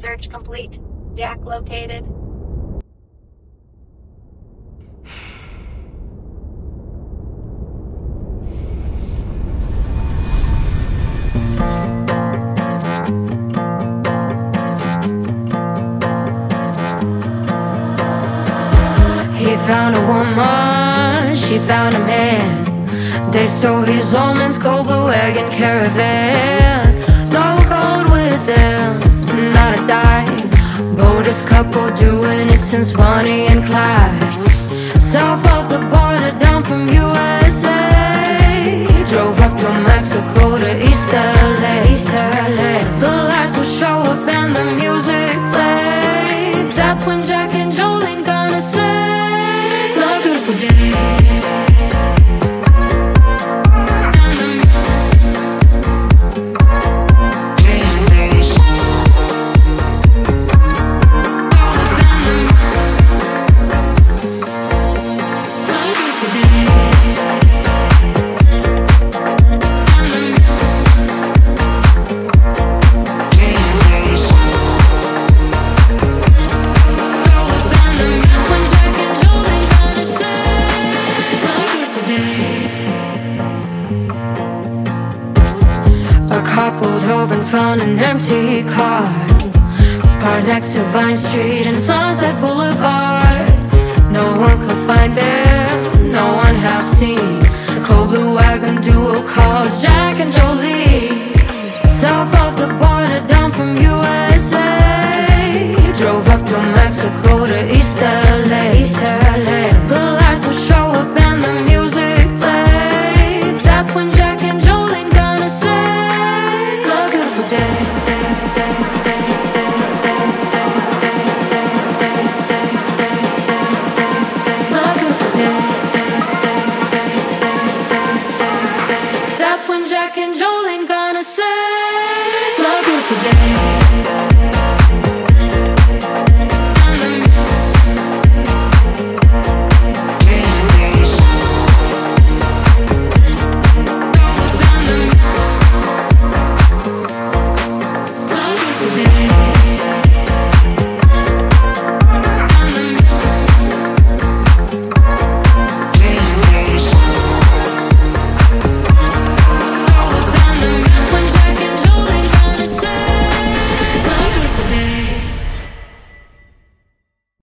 Search complete. Jack located. He found a woman, she found a man. They stole his old man's cold blue wagon caravan. No gold with them, not a dime. Boldest couple doing it since Bonnie and Clyde. South of the border, down from USA. Drove up to Mexico to East LA. The lights will show up and the music play. That's when Jack and Jolene gonna say it's a beautiful day. Found an empty car parked next to Vine Street and Sunset Boulevard. No one could find them, no one have seen the cold blue wagon duo called Jack and Jolene. South of the border, down from USA. Drove up to Mexico to East LA. The lights will show up and the music play. That's when Jack and Jolene gonna say it's a beautiful day. That's when Jack and Jolene gonna say it's a beautiful day.